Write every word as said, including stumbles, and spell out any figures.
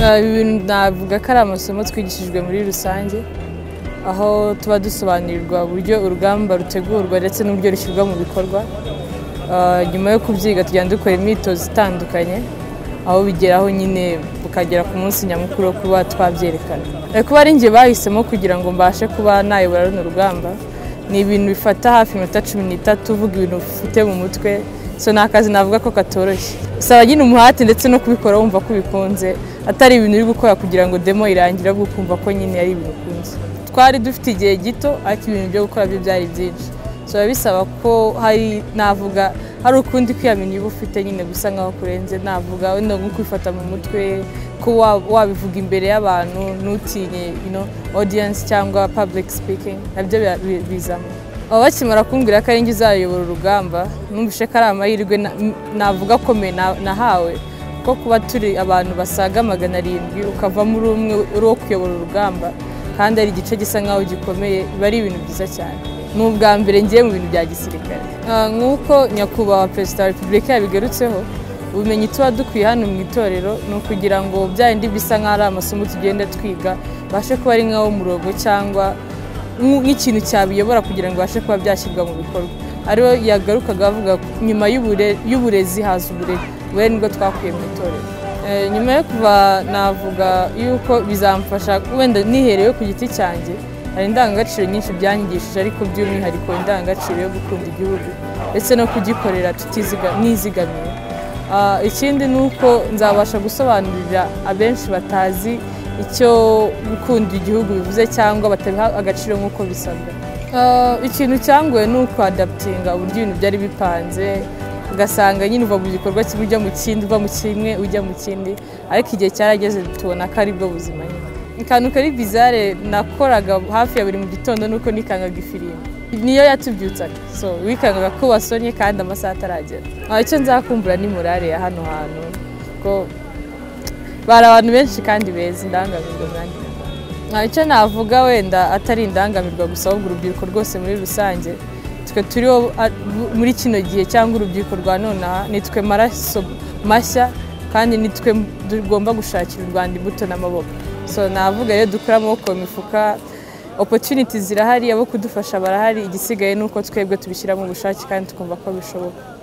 ibintu navuga ko ari amasomo twigishijwe muri rusange aho tuba dusobanurirwa uburyo urugamba rutegurwa ndetse n'uburyo rushyirwa mu bikorwa. Nyuma yo kubyiga tugenda dukora imyitozo itandukanye aho bigeraho nyine bukagera ku munsi nyamukuru wo kuba twabyerekana. Kuba ari njye bahisemo kugira ngo mbashe kuba nayobora runo rugamba ni ibintu bifata hafi iminota cumi n'itatu uvuga ibintu ufite mu mutwe, so ni akazi navuga ko katoroshye. Usaba nyine umuhate ndetse no kubikora wumva ko ubikunze, atari ibintu uri gukora kugira ngo demo irangire ahubwo ukumva ko nyine ari ibintu ukunze. Twari dufite igihe gito ariko ibintu byo gukora byo byari byinshi, so bisaba ko hari navuga hari ukundi kwiyamenya uba ufite nyine gusa nkaho kurenze, navuga wenda nko kwifata mu mutwe ko wabivuga imbere y'abantu ntutinye you know audience cyangwa public speaking, nabyo bizamo. Aba bakimara kumbwira ko ari njye uzayobora urugamba numvishe ko ari amahirwe navuga akomeye nahawe ko kuba turi abantu basaga magana arindwi ukava muri umwe uri wo kuyobora urugamba kandi ari igice gisa nkaho gikomeye, biba ari ibintu byiza cyane. Ni ubwa mbere ngiye mu bintu bya gisirikare. Nk'uko nyakubahwa Perezida wa Repubulika yabigarutseho, ubumenyi tuba dukwiye hano mu itorero ni ukugira ngo bya bindi bisa nk'aho ari amasomo tugenda twiga bashe kuba ari nk'aho umurongo cyangwa nk'ikintu cyabiyobora kugira ngo bashe kuba byashyirwa mu bikorwa. Ariho yagarukaga avuga nyuma y'uburezi haza uburere, uburere nibwo twakuye mu itorero. Nyuma yo kuva navuga yuko bizamfasha wenda niherewe ku giti cyanjye, hari indangagaciro nyinshi byanyigishije ariko by'umwihariko indangagaciro yo gukunda igihugu ndetse no kugikorera nizigamiye. Ikindi ni uko nzabasha gusobanurira abenshi batazi icyo gukunda igihugu bivuze cyangwa batabiha agaciro nk'uko bisabwa. Ikintu cyangoye ni uko adaputinga uburyo ibintu byari bipanze, ugasanga nyine uva mu gikorwa kimwe ujya mu kindi, uva mu kimwe ujya mu kindi, ariko igihe cyarageze tubona ko ari bwo buzima nyine. Akantu kari bizarre nakoraga hafi ya buri mu gitondo nuko nikangaga ifirimbi, niyo yatubyutsaga, so wikangaga ko wasonye kandi amasaha ataragera. Icyo nzakumbura ni morale ya hano hantu ko bari abantu benshi kandi beza, indangamirwa nanjye. Icyo navuga wenda atari indangamirwa gusa ahubwo urubyiruko rwose muri rusange, twe turiho muri kino gihe cyangwa urubyiruko rwa nonaha nitwe maraso mashya kandi nitwe tugomba gushakira u Rwanda imbuto n'amaboko. So navuga rero dukura amaboko mu mifuka, opportunities zirahari, abo kudufasha barahari, igisigaye nuko twebwe tubishyiramo ubushake kandi tukumva ko bishoboka.